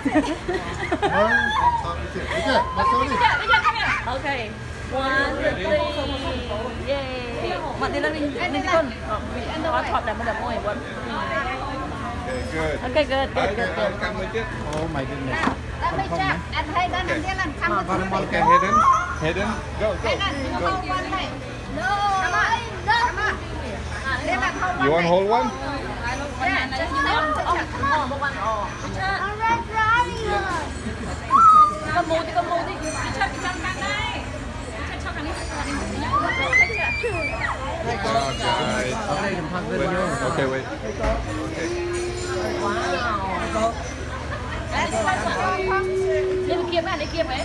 Okay. 1, 2, 3. Yay. Mặt đi lên đi con. Có thọt để mà đập môi bọn. Okay, good. Oh my goodness. Anh thấy đó nằm kia lần thăm Okay, hidden. Go. You want to hold one? Okay, wait. Okay. Lên kia ấy.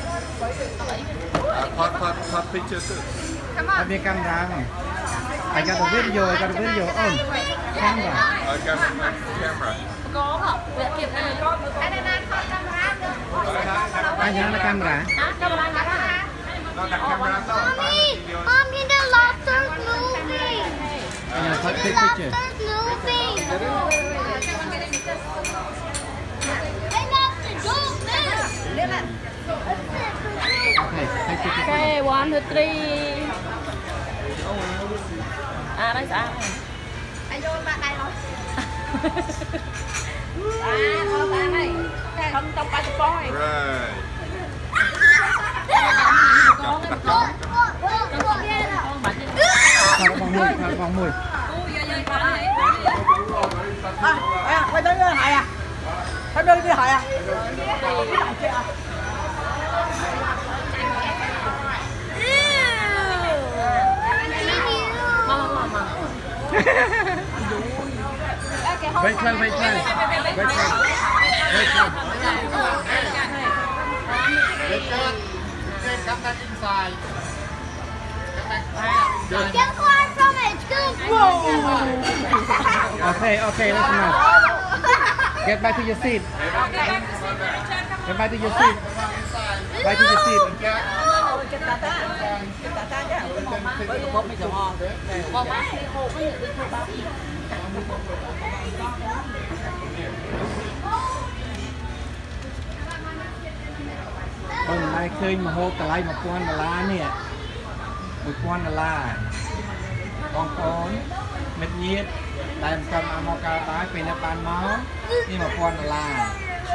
Hot picture too. Come on. Camera. I got a video. On camera. Camera. Có không? Kịp này có. Anh là camera. Mommy, the lobster's moving. The lobster's moving. Okay, 1, 2, 3. À đây sao? Anh vô bạn đây rồi. Thôi bạn này. Không tông ba chục coi. Vòng mùi. Quay tới Hải à? Phải đưa đi Hải à? Wait close. Come back inside. Get far from it. Okay, let's go. Get back to your seat. Get back to your seat. Back to your seat. Mai khơi mà hô cả lại một con là nè, một con là con mệt nhiệt, tại cầm amo cao tái về nắp bàn máu, nhưng mà con là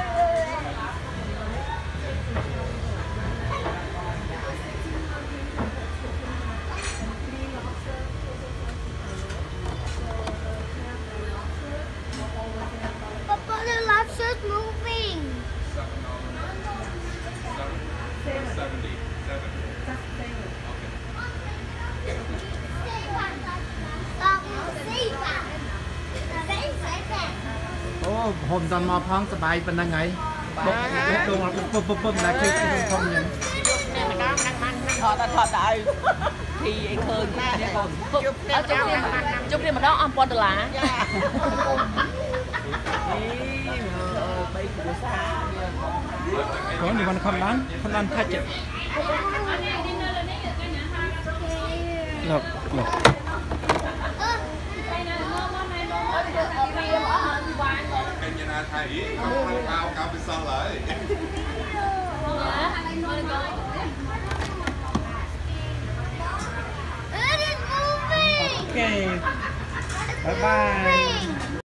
Papa, the lobster's moving. โอ้ผมตอนมาพ้องสบายเป็นยังไงบอกตรงปุ๊บนะคือทำยัง Thọt đợi thì anh khơi chụp đi mà đó ông $1. Có những con không ăn thạch chứ. Lộc. Cái như là thầy cao bên sau lại. Okay. Bye bye.